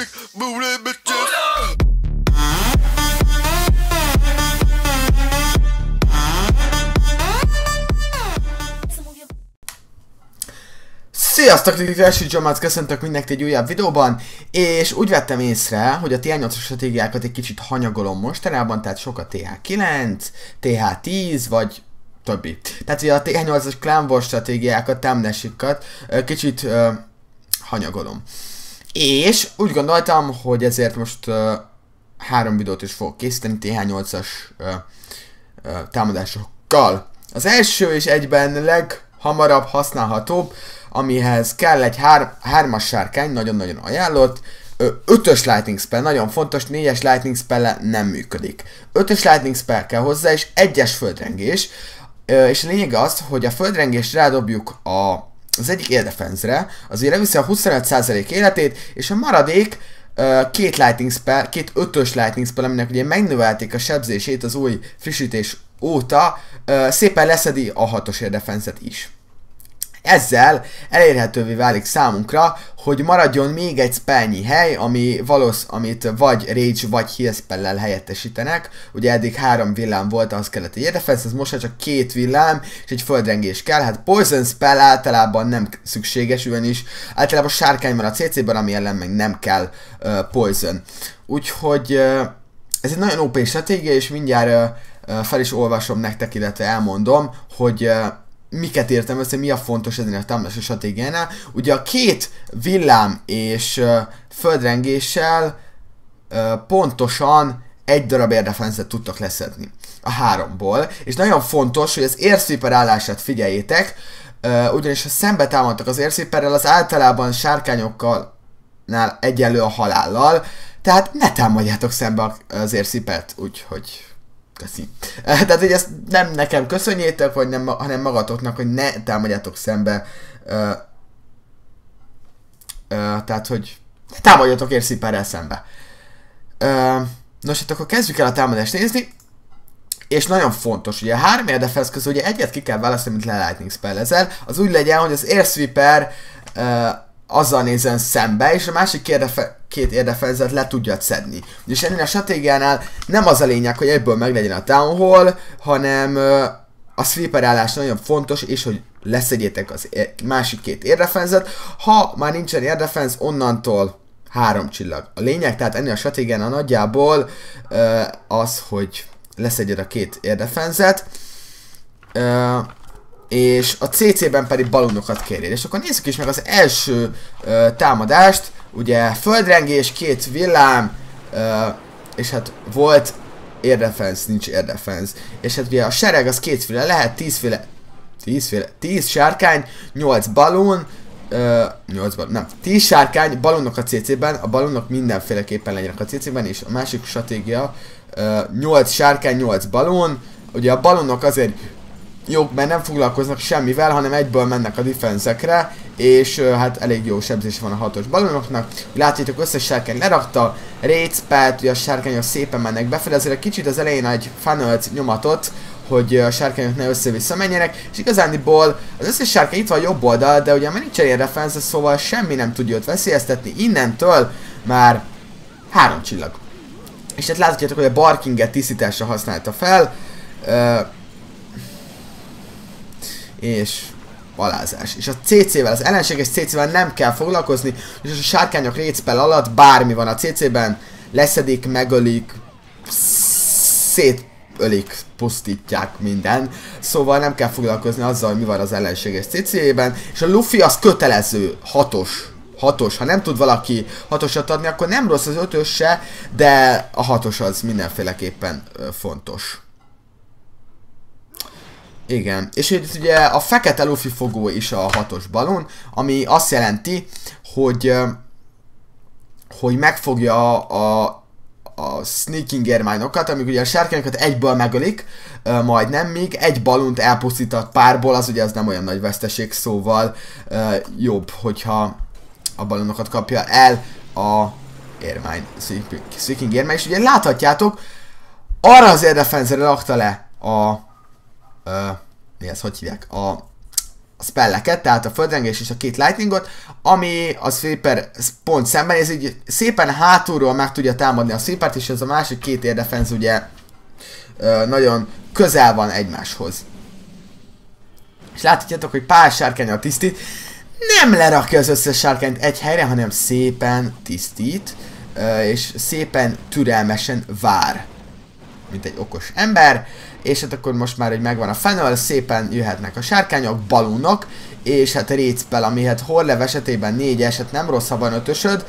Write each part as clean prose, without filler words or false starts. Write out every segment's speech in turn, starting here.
big booty bitches. Sziasztok, Rasi Jomac, köszöntök mindenkit egy újabb videóban, és úgy vettem észre, hogy a TH8-as stratégiákat egy kicsit hanyagolom mostanában, tehát sok a TH9, TH10, vagy többi. Tehát ugye a TH8-as Clan Wars stratégiákat, támadásikat kicsit hanyagolom. És úgy gondoltam, hogy ezért most 3 videót is fogok készíteni TH8-as támadásokkal. Az első és egyben leghamarabb használhatóbb, amihez kell egy 3-as sárkány, nagyon-nagyon ajánlott, 5-ös lightning spell, nagyon fontos, 4-es lightning spell nem működik. 5-ös lightning spell kell hozzá, és 1-es földrengés, és a lényeg az, hogy a földrengést rádobjuk az egyik érdefenzre, azért leviszi a 25% életét, és a maradék két lightning spell, két 5-ös lightning spell, aminek ugye megnövelték a sebzését az új frissítés óta, szépen leszedi a 6-os érdefenzet is. Ezzel elérhetővé válik számunkra, hogy maradjon még egy spellnyi hely, amit vagy Rage vagy Heal spell-lel helyettesítenek. Ugye eddig 3 villám volt, az kellett egy érdefensz, ez most csak 2 villám és egy földrengés kell. Hát Poison spell általában nem szükséges, ugyanis általában sárkány van a CC-ben, ami ellen meg nem kell Poison. Úgyhogy ez egy nagyon OP stratégia, és mindjárt fel is olvasom nektek, illetve elmondom, hogy miket értem össze, mi a fontos ezen a támadási stratégiánál. Ugye a 2 villám és földrengéssel pontosan egy darab érdefenzet tudtak leszedni a 3-ból. És nagyon fontos, hogy az airsweeper állását figyeljétek, ugyanis ha szembe támadtak az airsweeperrel, az általában sárkányokkal egyenlő a halállal, tehát ne támadjátok szembe az airsweepert, úgyhogy köszi. Tehát, hogy ezt nem nekem köszönjétek, vagy nem, hanem magatoknak, hogy ne támadjátok szembe. Tehát, hogy ne támadjatok airsweeperrel szembe. Nos, hát akkor kezdjük el a támadást nézni. És nagyon fontos, ugye a 3 érdefensz közül ugye egyet ki kell választani, mint le lightning spell-ezel. Az úgy legyen, hogy az airsweeper azzal nézzen szembe, és a másik 2 érdefenzet le tudjad szedni. És ennél a stratégiánál nem az a lényeg, hogy egyből meglegyen a Town Hall, hanem a sweeper állás nagyon fontos, és hogy leszedjétek az másik 2 érdefenzet. Ha már nincsen érdefenz, onnantól 3 csillag. A lényeg, tehát ennél a stratégiánál nagyjából az, hogy leszedjed a 2 érdefenzet, és a CC-ben pedig ballonokat kérjél. És akkor nézzük is meg az első támadást. Ugye földrengés, 2 villám, és hát volt érdefensz, nincs érdefensz. És hát ugye a sereg az 2 féle lehet, 10 sárkány, 8 ballon, 10 sárkány, ballonok a CC-ben, a ballonok mindenféleképpen legyenek a CC-ben, és a másik stratégia 8 sárkány, 8 ballon. Ugye a ballonok azért jók, mert nem foglalkoznak semmivel, hanem egyből mennek a defense-ekre, és hát elég jó sebzés van a 6-os ballonoknak. Látjátok, összes sárkány lerakta, Rage spell-t, ugye a sárkányok szépen mennek befelé, azért egy kicsit az elején egy funnelt nyomatot, hogy a sárkányok ne össze-vissza menjenek, és igazániból az összes sárkány itt van a jobb oldal, de ugye már nincs elég defense, szóval semmi nem tudja őt veszélyeztetni, innentől már 3 csillag. És hát látjátok, hogy a barkinget tisztításra használta fel, és alázás. És a CC-vel, az ellenséges CC-vel nem kell foglalkozni, és a sárkányok Rage spell alatt bármi van a CC-ben, leszedik, megölik, szétölik, pusztítják minden. Szóval nem kell foglalkozni azzal, hogy mi van az ellenséges CC-ben. És a Luffy az kötelező, 6-os. Ha nem tud valaki 6-osat adni, akkor nem rossz az 5-ös se, de a 6-os az mindenféleképpen fontos. Igen, és ugye a fekete Luffy fogó is a 6-os ballon, ami azt jelenti, hogy megfogja a Sneaking Ermine-okat, amik ugye a sárkányokat egyből megölik, majdnem, még egy ballont elpusztított párból, az ugye az nem olyan nagy veszteség, szóval jobb, hogyha a ballonokat kapja el a Ermine, Sneaking Ermine, és ugye láthatjátok, arra az érdefenzre rakta le mi ez, hogy hívják? spelleket, tehát a földrengés és a két lightningot, ami a sweeper pont szemben, ez így szépen hátulról meg tudja támadni a sweepert, és ez a másik két air defense ugye nagyon közel van egymáshoz. És láthatjátok, hogy pár sárkánya tisztít, nem lerakja az összes sárkányt egy helyre, hanem szépen tisztít, és szépen türelmesen vár, mint egy okos ember, és hát akkor most már, hogy megvan a funnel, szépen jöhetnek a sárkányok, balúnok, és hát récpel, ami hát Horlev esetében 4-es, hát nem rossz, ha van 5-ösöd,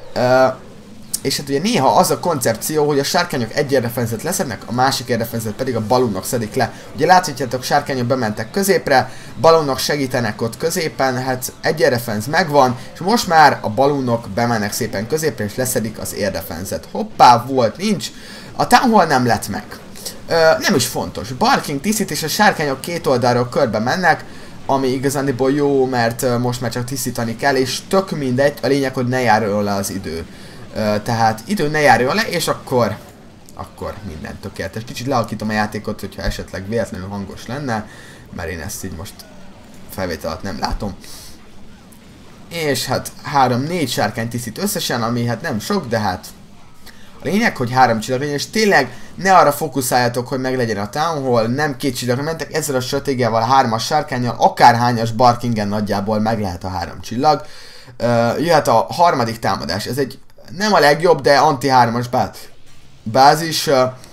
és hát ugye néha az a koncepció, hogy a sárkányok egy érdefenzet leszednek, a másik érdefenzet pedig a balúnok szedik le. Ugye láthatjátok, sárkányok bementek középre, balúnok segítenek ott középen, hát egy érdefenz megvan, és most már a balúnok bemennek szépen középre, és leszedik az érdefenzet. Hoppá, volt, nincs. A Town Hall nem lett meg. Nem is fontos. Barking tisztít, és a sárkányok két oldalról körbe mennek, ami igazándiból jó, mert most már csak tisztítani kell, és tök mindegy, a lényeg, hogy ne járjon le az idő. Tehát idő ne járjon le, és akkor minden tökéletes. Kicsit lealakítom a játékot, hogyha esetleg véletlenül hangos lenne, mert én ezt így most felvétel alatt nem látom. És hát 3-4 sárkány tisztít összesen, ami hát nem sok, de hát a lényeg, hogy 3 csillag legyen, és tényleg ne arra fókuszáljatok, hogy meglegyen a Town Hall, nem 2 csillagra mentek, ezzel a stratégiával 3-as sárkánnyal, akárhányas Barkingen nagyjából meg lehet a 3 csillag. Jöhet a harmadik támadás, ez egy nem a legjobb, de anti-3-as bázis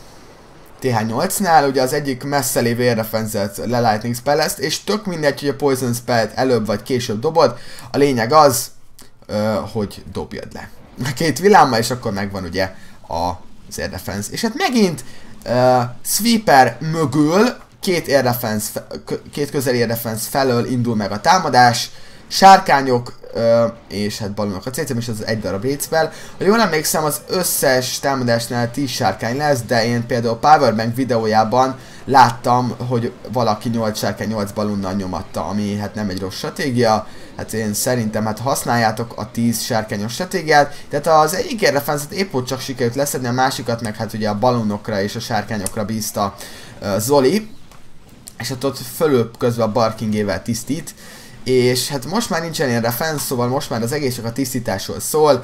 TH8-nál, ugye az egyik messze lévő érdefenzet le Lightning Spell-ezt, és tök mindegy, hogy a Poison Spell-t előbb vagy később dobod, a lényeg az, hogy dobjad le. A két villámmal, és akkor megvan ugye az air defense. És hát megint sweeper mögül két közeli air defense felől indul meg a támadás, sárkányok és hát balonok a CC-m, és az egy darab récspel. Ha jól emlékszem, az összes támadásnál 10 sárkány lesz, de én például Powerbank videójában láttam, hogy valaki 8 sárkány 8 balonnal nyomatta, ami hát nem egy rossz stratégia. Hát én szerintem hát használjátok a 10 sárkányos stratégiát, tehát az egyik érdefenzet épp ott csak sikerült leszedni, a másikat meg hát ugye a balonokra és a sárkányokra bízta Zoli, és hát ott fölül közben a barkingével tisztít. És hát most már nincsen érdefense, szóval most már az egész csak a tisztításról szól.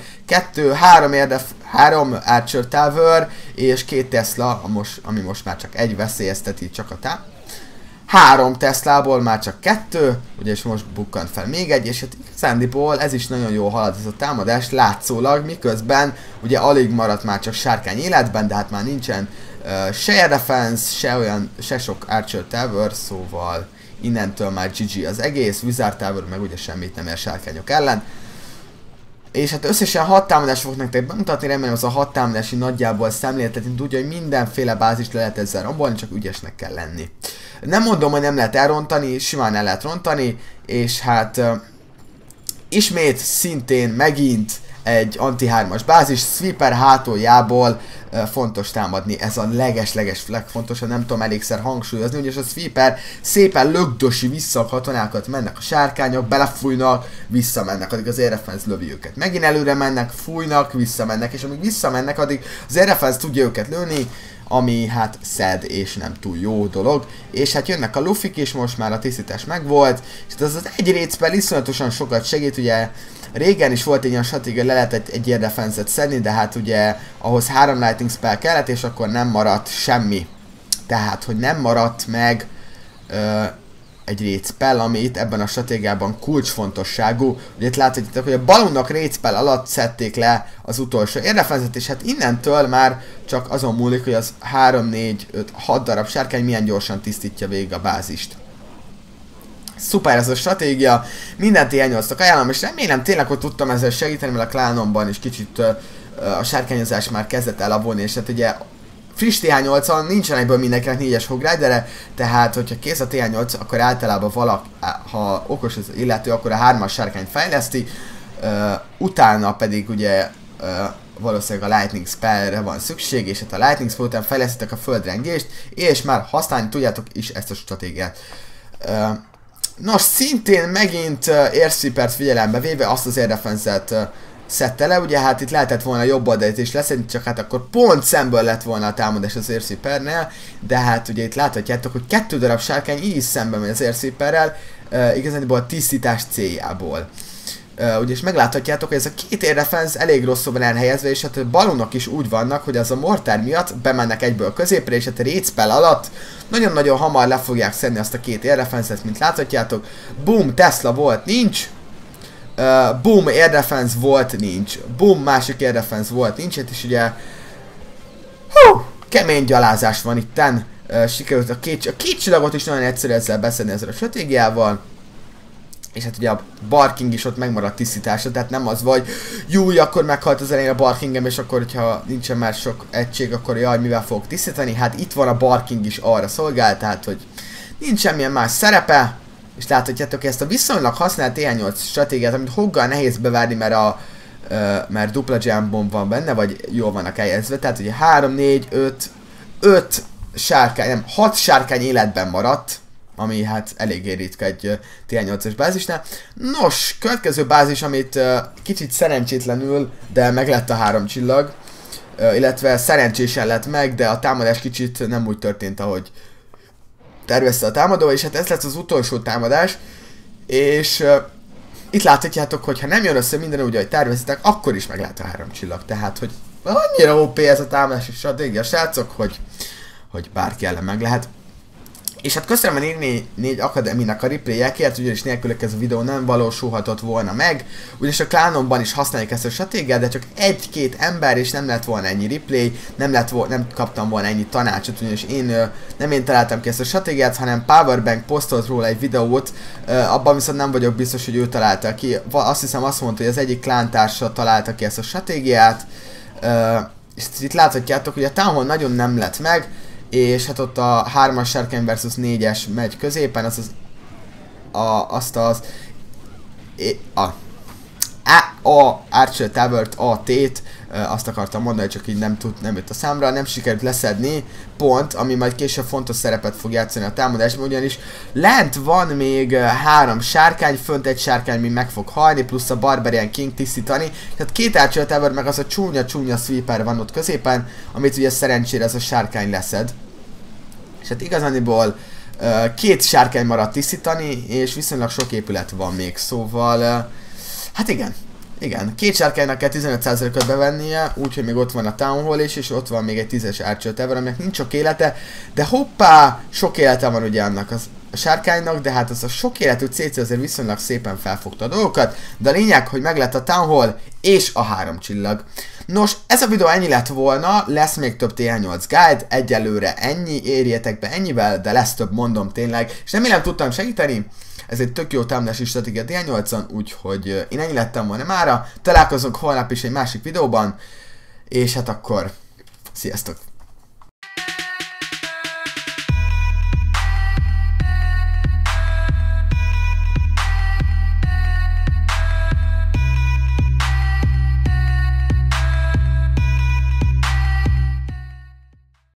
3 Archer Tower és 2 Tesla, ami most már csak egy veszélyezteti csak a 3 Teslából már csak 2, ugye és most bukkant fel még egy, és hát igazándiból ez is nagyon jól halad ez a támadás látszólag, miközben ugye alig maradt már csak sárkány életben, de hát már nincsen se érdefense, se sok Archer Tower, szóval innentől már GG az egész, Wizard Tower meg ugye semmit nem ér sárkányok ellen. És hát összesen 6 támadást fogok nektek bemutatni, remélem az a 6 támadási nagyjából szemléltetni tudja, hogy mindenféle bázist le lehet ezzel rombolni, csak ügyesnek kell lenni. Nem mondom, hogy nem lehet elrontani, simán el lehet rontani, és hát ismét szintén megint egy anti-3-as bázis, sweeper hátuljából fontos támadni, ez a legfontosabb, nem tudom elégszer hangsúlyozni, ugyanis a sweeper szépen lögdösi vissza a katonákat, mennek a sárkányok, belefújnak, visszamennek, addig az air defense lövi őket. Megint előre mennek, fújnak, visszamennek, és amíg visszamennek, addig az air defense tudja őket lőni, ami hát sad és nem túl jó dolog. És hát jönnek a lufik, és most már a tisztítás megvolt, és ez az egy récspel iszonyatosan sokat segít, ugye régen is volt egy olyan stratégia, le lehetett egy air defense-et szedni, de hát ugye ahhoz 3 lightning spell kellett, és akkor nem maradt semmi. Tehát, hogy nem maradt meg egy récspel, ami itt ebben a stratégiában kulcsfontosságú. Ugye itt láthatjátok, hogy a balonnak récspel alatt szedték le az utolsó air defense-et, és hát innentől már csak azon múlik, hogy az 3, 4, 5, 6 darab sárkány milyen gyorsan tisztítja végig a bázist. Szuper ez a stratégia, mindent TH8-nak ajánlom, és remélem tényleg, hogy tudtam ezzel segíteni, mert a klánomban is kicsit a sárkányozás már kezdett elavulni, és hát ugye friss TH8-on nincsen egyből mindenkinek 4-es Hogridere, tehát hogyha kész a TH8, akkor általában ha okos az illető, akkor a 3-as sárkányt fejleszti, utána pedig ugye valószínűleg a Lightning Spellre van szükség, és hát a Lightning Spell után fejlesztitek a földrengést, és már használni tudjátok is ezt a stratégiát. Nos, szintén megint Airsweepert figyelembe véve azt az air defense-et szedte le, ugye hát itt lehetett volna jobb oldalt is leszedni, csak hát akkor pont szemből lett volna a támadás az Airsweepernél, de hát ugye itt láthatjátok, hogy 2 darab sárkány így szembe megy az Airsweeperrel, igazából a tisztítás céljából. Ugyanis megláthatjátok, hogy ez a két air-defense elég rosszul van elhelyezve, és hát a balonok is úgy vannak, hogy az a mortár miatt bemennek egyből középre, és hát a raid spell alatt nagyon-nagyon hamar le fogják szedni azt a két air-defense-et, mint láthatjátok. Boom, Tesla volt, nincs. Boom, air-defense volt, nincs. Boom, másik air-defense volt, nincs. Hát is ugye... kemény gyalázás van itten. Sikerült a két csillagot is nagyon egyszerű ezzel beszedni ezzel a stratégiával. És hát ugye a barking is ott megmaradt tisztítása, tehát nem az vagy, júj, akkor meghalt az elején a barkingem, és akkor, hogyha nincsen már sok egység, akkor jaj, mivel fogok tisztítani? Hát itt van a barking is arra szolgál, tehát hogy nincs semmilyen más szerepe, és láthatjátok, hogy ezt a viszonylag használt TH8 stratégiát, amit hoggal nehéz bevárni, mert dupla jam bomb van benne, vagy jól vannak helyezve, tehát ugye 3, 4, 5 sárkány, nem, 6 sárkány életben maradt, ami hát eléggé ritka egy TH8-as bázisnál. Nos, következő bázis, amit kicsit szerencsétlenül, de meg lett a 3 csillag, illetve szerencsésen lett meg, de a támadás kicsit nem úgy történt, ahogy tervezte a támadó, és hát ez lesz az utolsó támadás, és itt láthatjátok, hogy ha nem jön össze minden úgy, ahogy tervezitek, akkor is meg lehet a 3 csillag, tehát hogy annyira OP ez a támadás és stratégia, srácok, hogy bárki ellen meg lehet. És hát köszönöm a 4 Akadéminak a replayekért, ugyanis nélkülük ez a videó nem valósulhatott volna meg. Ugyanis a klánomban is használjuk ezt a stratégiát, de csak 1-2 ember, és nem lett volna ennyi replay, nem kaptam volna ennyi tanácsot, ugyanis nem én találtam ki ezt a stratégiát, hanem Powerbank posztolt róla egy videót, abban viszont nem vagyok biztos, hogy ő találta ki. Azt hiszem azt mondta, hogy az egyik klántársa találta ki ezt a stratégiát, és itt láthatjátok, hogy a Town Hall nagyon nem lett meg, és hát ott a 3-as sárkány versus 4-es megy középen, a Archer Towert, a T-t, azt akartam mondani, csak így nem jött a számra, nem sikerült leszedni, pont, ami majd később fontos szerepet fog játszani a támadásban, ugyanis lent van még 3 sárkány, fönt egy sárkány, mi meg fog halni, plusz a Barbarian King tisztítani, tehát 2 Archer Tower, meg az a csúnya sweeper van ott középen, amit ugye szerencsére ez a sárkány leszed. És hát igazániból 2 sárkány maradt tisztítani, és viszonylag sok épület van még, szóval hát igen, 2 sárkánynak kell 15%-ot bevennie, úgyhogy még ott van a Town Hall is, és ott van még egy 10-es Archer Tower, aminek nincs sok élete, de hoppá, sok élete van ugye annak a sárkánynak, de hát az a sok életű CC azért viszonylag szépen felfogta a dolgokat, de a lényeg, hogy meg lett a Town Hall és a 3 csillag. Nos, ez a videó ennyi lett volna, lesz még több TH8 guide, egyelőre ennyi, érjétek be ennyivel, de lesz több, mondom tényleg, és remélem tudtam segíteni. Ez egy tök jó támadási stratégia TH8-on, úgyhogy én ennyi lettem volna mára, találkozunk holnap is egy másik videóban, és hát akkor sziasztok!